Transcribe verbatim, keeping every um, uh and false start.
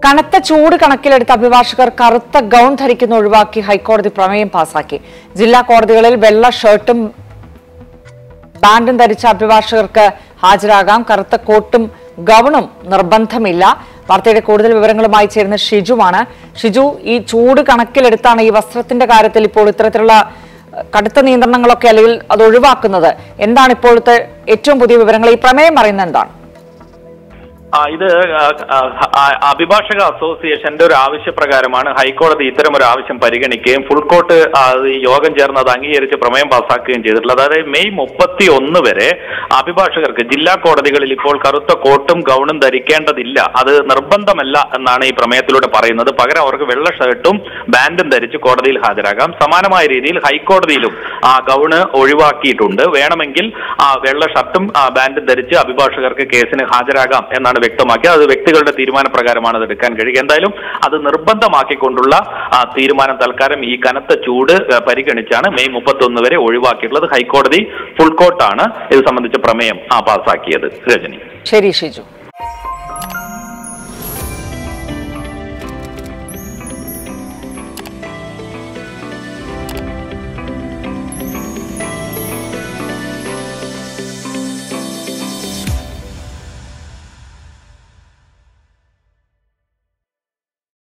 കനത്ത ചൂട് കണക്കിലെടുത്ത അഭിഭാഷകർ കറുത്ത ഗൗൺ ധരിക്കുന്ന ഒഴിവാക്കി ഹൈക്കോടതി പ്രമേയം പാസാക്കി. ജില്ലാ കോടതികളിൽ വെള്ള ഷർട്ടും ബാൻഡും ധരിച്ച അഭിഭാഷകർക്ക് ഹാജരാകാം. കറുത്ത കോട്ടും ഗൗണും നിർബന്ധമില്ല. വാർത്തയുടെ കൂടുതൽ വിവരങ്ങളുമായി ചേരുന്ന ഷിജുവാണ്. ഷിജു, ഈ ചൂട് കണക്കിലെടുത്താണ് ഈ വസ്ത്രത്തിന്റെ കാര്യത്തിൽ ഇപ്പോൾ ഇത്തരത്തിലുള്ള കടുത്ത നിയന്ത്രണങ്ങളൊക്കെ അല്ലെങ്കിൽ അത് ഒഴിവാക്കുന്നത്. എന്താണ് ഇപ്പോഴത്തെ ഏറ്റവും പുതിയ വിവരങ്ങൾ? ഈ പ്രമേയം പറയുന്നത് എന്താണ്? ഇത് അഭിഭാഷക അസോസിയേഷന്റെ ഒരു ആവശ്യപ്രകാരമാണ് ഹൈക്കോടതി ഇത്തരം ഒരു ആവശ്യം പരിഗണിക്കുകയും ഫുൾ കോർട്ട് യോഗം ചേർന്ന് അത് അംഗീകരിച്ച് പ്രമേയം പാസ്സാക്കുകയും ചെയ്തിട്ടുള്ളത്. അതായത് മെയ് മുപ്പത്തി ഒന്ന് വരെ അഭിഭാഷകർക്ക് ജില്ലാ കോടതികളിൽ ഇപ്പോൾ കറുത്ത കോട്ടും ഗൗണും ധരിക്കേണ്ടതില്ല, അത് നിർബന്ധമല്ല എന്നാണ് ഈ പ്രമേയത്തിലൂടെ പറയുന്നത്. പകരം അവർക്ക് വെള്ള ഷർട്ടും ബാൻഡും ധരിച്ച് കോടതിയിൽ ഹാജരാകാം. സമാനമായ രീതിയിൽ ഹൈക്കോടതിയിലും ആ ഗൗണ് ഒഴിവാക്കിയിട്ടുണ്ട്. വേണമെങ്കിൽ ആ വെള്ള ഷർട്ടും ബാൻഡും ധരിച്ച് അഭിഭാഷകർക്ക് കേസിന് ഹാജരാകാം എന്നാണ് വ്യക്തമാക്കിയത്. അത് വ്യക്തികളുടെ തീരുമാനപ്രകാരമാണ് അത് എടുക്കാൻ കഴിയുക. എന്തായാലും അത് നിർബന്ധമാക്കിക്കൊണ്ടുള്ള തീരുമാനം തൽക്കാലം ഈ കനത്ത ചൂട് പരിഗണിച്ചാണ് മെയ് മുപ്പത്തി ഒന്ന് വരെ ഒഴിവാക്കിയിട്ടുള്ളത്. ഹൈക്കോടതി ഫുൾ കോർട്ടാണ് ഇത് സംബന്ധിച്ച പ്രമേയം പാസാക്കിയത്. രജനി. ശരി ഷിജു.